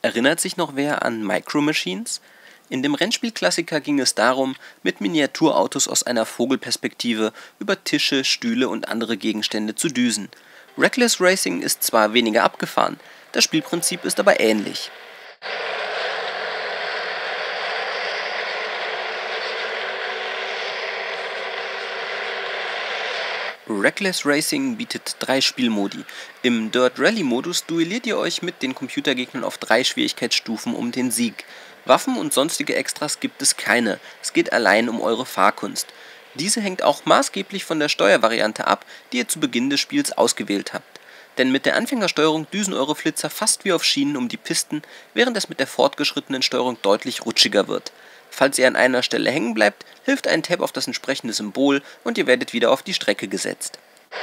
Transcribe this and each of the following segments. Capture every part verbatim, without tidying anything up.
Erinnert sich noch wer an Micro Machines? In dem Rennspielklassiker ging es darum, mit Miniaturautos aus einer Vogelperspektive über Tische, Stühle und andere Gegenstände zu düsen. Reckless Racing ist zwar weniger abgefahren, das Spielprinzip ist aber ähnlich. Reckless Racing bietet drei Spielmodi. Im Dirt Rally Modus duelliert ihr euch mit den Computergegnern auf drei Schwierigkeitsstufen um den Sieg. Waffen und sonstige Extras gibt es keine, es geht allein um eure Fahrkunst. Diese hängt auch maßgeblich von der Steuervariante ab, die ihr zu Beginn des Spiels ausgewählt habt. Denn mit der Anfängersteuerung düsen eure Flitzer fast wie auf Schienen um die Pisten, während es mit der fortgeschrittenen Steuerung deutlich rutschiger wird. Falls ihr an einer Stelle hängen bleibt, hilft ein Tab auf das entsprechende Symbol und ihr werdet wieder auf die Strecke gesetzt.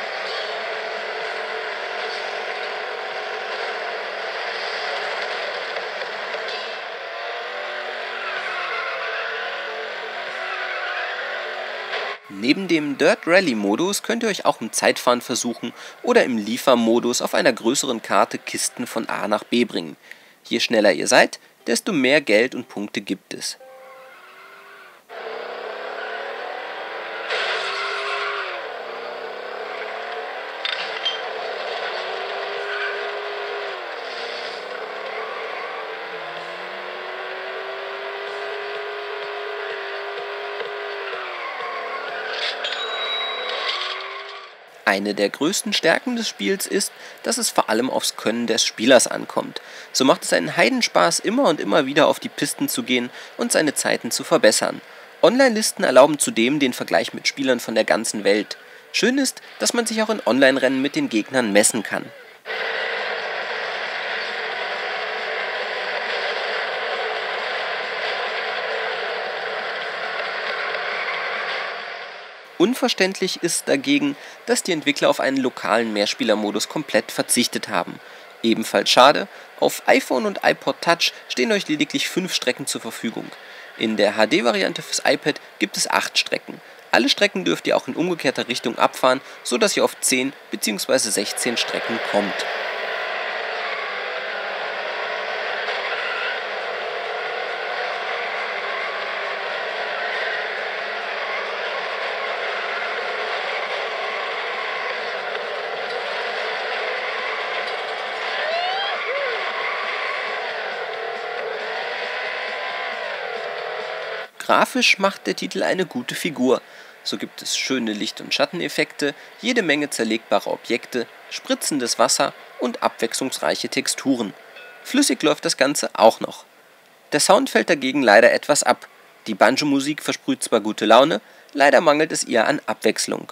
Neben dem Dirt Rally Modus könnt ihr euch auch im Zeitfahren versuchen oder im Liefermodus auf einer größeren Karte Kisten von A nach B bringen. Je schneller ihr seid, desto mehr Geld und Punkte gibt es. Eine der größten Stärken des Spiels ist, dass es vor allem aufs Können des Spielers ankommt. So macht es einen Heidenspaß, immer und immer wieder auf die Pisten zu gehen und seine Zeiten zu verbessern. Online-Listen erlauben zudem den Vergleich mit Spielern von der ganzen Welt. Schön ist, dass man sich auch in Online-Rennen mit den Gegnern messen kann. Unverständlich ist dagegen, dass die Entwickler auf einen lokalen Mehrspielermodus komplett verzichtet haben. Ebenfalls schade, auf iPhone und iPod Touch stehen euch lediglich fünf Strecken zur Verfügung. In der H D-Variante fürs iPad gibt es acht Strecken. Alle Strecken dürft ihr auch in umgekehrter Richtung abfahren, sodass ihr auf zehn bzw. sechzehn Strecken kommt. Grafisch macht der Titel eine gute Figur. So gibt es schöne Licht- und Schatteneffekte, jede Menge zerlegbare Objekte, spritzendes Wasser und abwechslungsreiche Texturen. Flüssig läuft das Ganze auch noch. Der Sound fällt dagegen leider etwas ab. Die Banjo-Musik versprüht zwar gute Laune, leider mangelt es ihr an Abwechslung.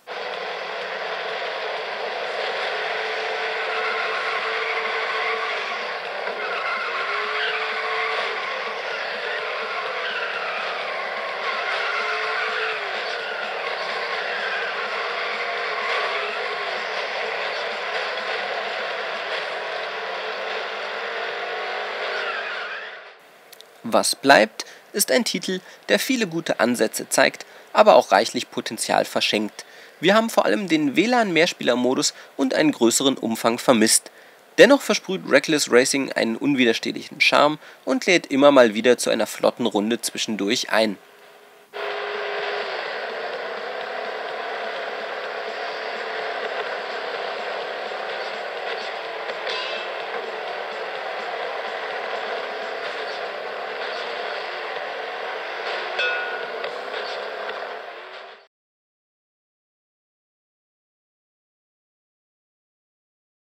Was bleibt, ist ein Titel, der viele gute Ansätze zeigt, aber auch reichlich Potenzial verschenkt. Wir haben vor allem den W LAN-Mehrspielermodus und einen größeren Umfang vermisst. Dennoch versprüht Reckless Racing einen unwiderstehlichen Charme und lädt immer mal wieder zu einer flotten Runde zwischendurch ein.